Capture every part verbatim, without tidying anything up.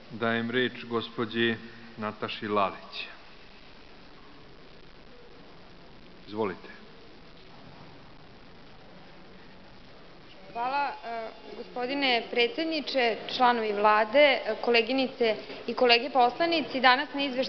dajem reč gospođi Nataši Lalić. Izvolite. Hvala, gospodine predsjedniče, članovi Vlade, koleginice i kolege poslanici. Danas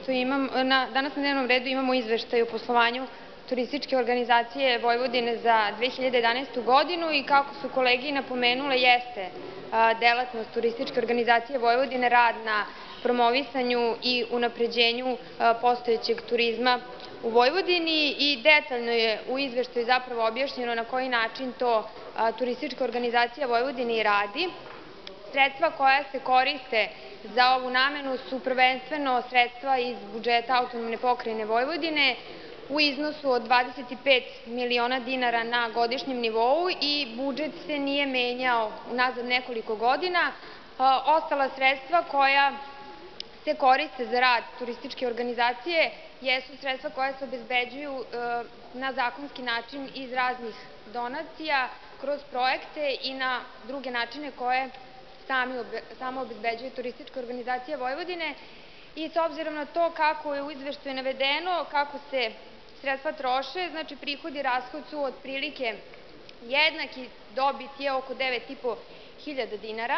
na dnevnom redu imamo izveštaj o poslovanju Turističke organizacije Vojvodine za dve hiljade jedanaestu godinu i kako su kolege napomenule, jeste delatnost Turističke organizacije Vojvodine rad na promovisanju i unapređenju postojećeg turizma u Vojvodini i detaljno je u izveštaju zapravo objašnjeno na koji način to Turistička organizacija Vojvodine i radi. Sredstva koja se koriste za ovu namenu su prvenstveno sredstva iz budžeta Autonomne pokrajine Vojvodine u iznosu od dvadeset pet miliona dinara na godišnjem nivou i budžet se nije menjao unazad nekoliko godina. Ostala sredstva koja se koriste za rad turističke organizacije jesu sredstva koja se obezbeđuju na zakonski način iz raznih donacija, kroz projekte i na druge načine koje sama obezbeđuje Turistička organizacija Vojvodine. I s obzirom na to kako je u izveštaju navedeno, kako se sredstva troše, znači prihod i rashod su otprilike jednaki, dobit je oko devet i po hiljada dinara.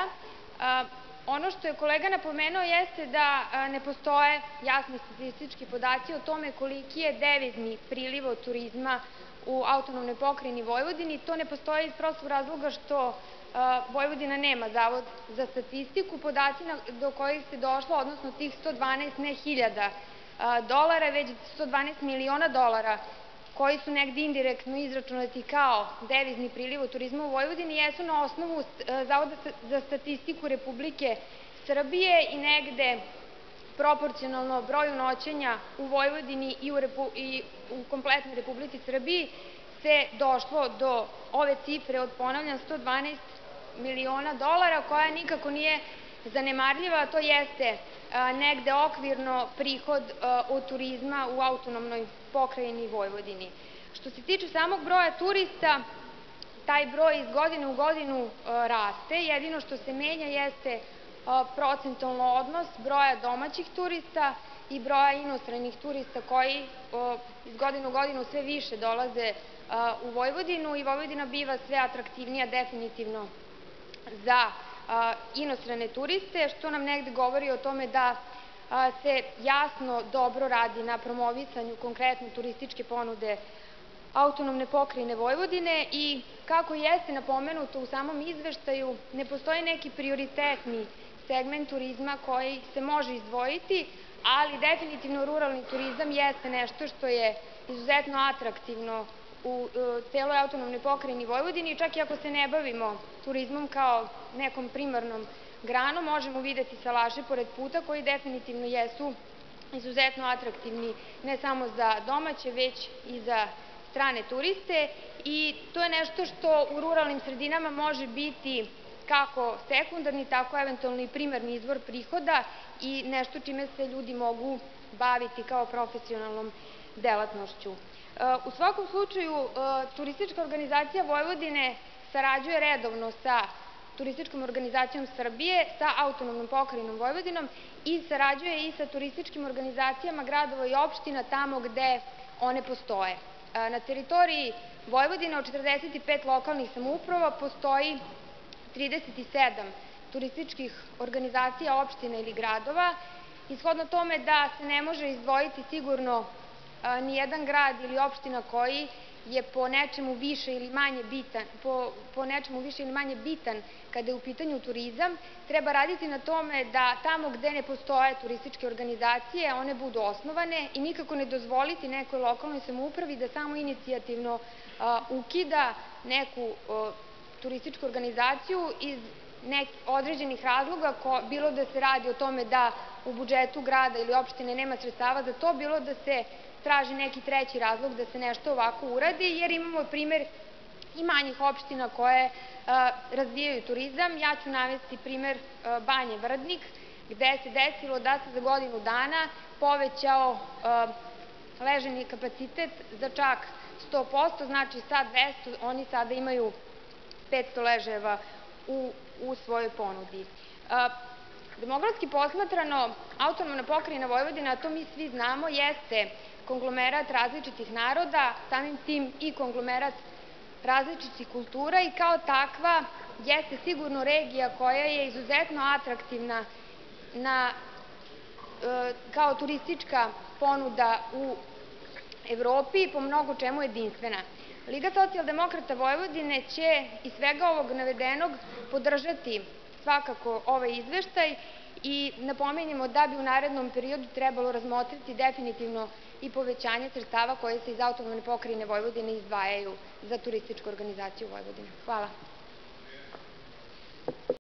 Ono što je kolega napomenuo jeste da ne postoje jasni statistički podaci o tome koliki je devizni priliv od turizma u Autonomnoj pokrajini Vojvodini. To ne postoji iz prostog razloga što Vojvodina nema zavod za statistiku. Podaci do kojih se došlo, odnosno tih sto dvanaest ne hiljada dolara, već sto dvanaest miliona dolara koji su negde indirektno izračunati kao devizni priliv od turizma u Vojvodini, jesu na osnovu Zavoda za statistiku Republike Srbije i negde proporcionalno broju noćenja u Vojvodini i u kompletnoj Republici Srbiji se došlo do ove cifre od, ponavljam, sto dvanaest miliona dolara, koja nikako nije zanemarljiva. To jeste negde okvirno prihod od turizma u Autonomnoj pokrajini Vojvodini. Što se tiče samog broja turista, taj broj iz godine u godinu raste. Jedino što se menja jeste procentalno odnos broja domaćih turista i broja inostranih turista koji iz godine u godinu sve više dolaze u Vojvodinu i Vojvodina biva sve atraktivnija definitivno za inostrane turiste, što nam negde govori o tome da se jasno dobro radi na promovisanju konkretne turističke ponude Autonomne pokrajine Vojvodine i kako jeste napomenuto u samom izveštaju, ne postoji neki prioritetni segment turizma koji se može izdvojiti, ali definitivno ruralni turizam jeste nešto što je izuzetno atraktivno u celoj Autonomnoj pokrajini Vojvodini. Čak i ako se ne bavimo turizmom kao nekom primarnom granom, možemo videti salaše pored puta koji definitivno jesu izuzetno atraktivni ne samo za domaće, već i za strane turiste i to je nešto što u ruralnim sredinama može biti kako sekundarni, tako eventualno i primarni izvor prihoda i nešto čime se ljudi mogu baviti kao profesionalnom delatnošću. U svakom slučaju, Turistička organizacija Vojvodine sarađuje redovno sa Turističkom organizacijom Srbije, sa Autonomnom pokrajinom Vojvodinom i sarađuje i sa turističkim organizacijama gradova i opština tamo gde one postoje. Na teritoriji Vojvodine od četrdeset pet lokalnih samouprava postoji trideset sedam turističkih organizacija opština ili gradova. Ishodno tome da se ne može izdvojiti sigurno nijedan grad ili opština koji je po nečemu više ili manje bitan, po nečemu više ili manje bitan kada je u pitanju turizam, treba raditi na tome da tamo gde ne postoje turističke organizacije, one budu osnovane i nikako ne dozvoliti nekoj lokalnoj samoupravi da samo inicijativno ukida neku turističku organizaciju iz određenih razloga, bilo da se radi o tome da u budžetu grada ili opštine nema sredstava za to, bilo da se traži neki treći razlog da se nešto ovako uradi, jer imamo primer i manjih opština koje razvijaju turizam. Ja ću navesti primer Banje Vrdnik, gde se desilo da se za godinu dana povećao ležajni kapacitet za čak sto posto, znači sa dvesta oni sada imaju petsto ležajeva u svojoj ponudi. Demografski posmatrano, autonomna pokrajina Vojvodina, a to mi svi znamo, jeste konglomerat različitih naroda, samim tim i konglomerat različitih kultura i kao takva jeste sigurno regija koja je izuzetno atraktivna na, kao turistička ponuda u Evropi i po mnogo čemu jedinstvena. Liga socijaldemokrata Vojvodine će iz svega ovog navedenog podržati svakako ovaj izveštaj i napominjemo da bi u narednom periodu trebalo razmotriti definitivno i povećanje sredstava koje se iz autonomne pokrajine Vojvodine izdvajaju za turističku organizaciju Vojvodine. Hvala.